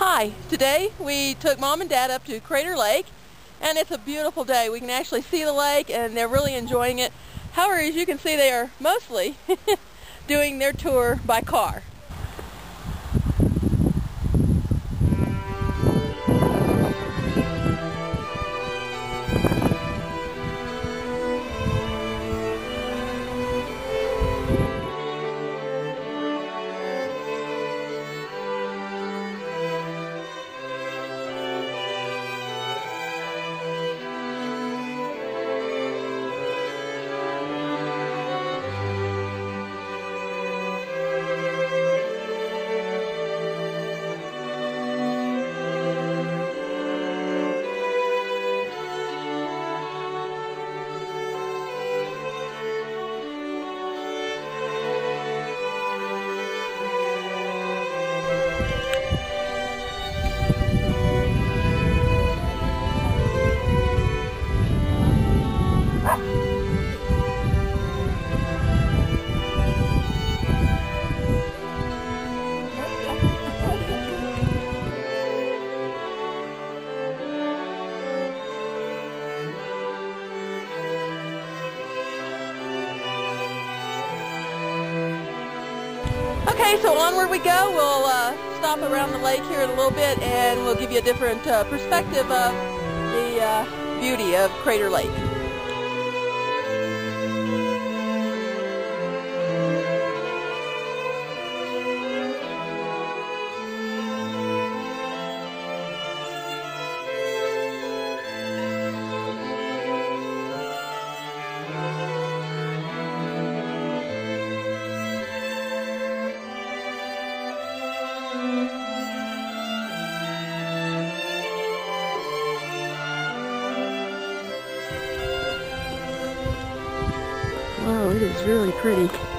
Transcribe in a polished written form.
Hi, today we took Mom and Dad up to Crater Lake, and it's a beautiful day. We can actually see the lake and they're really enjoying it. However, as you can see, they are mostly doing their tour by car. Okay, so onward we go. We'll stop around the lake here in a little bit and we'll give you a different perspective of the beauty of Crater Lake. Whoa, it is really pretty.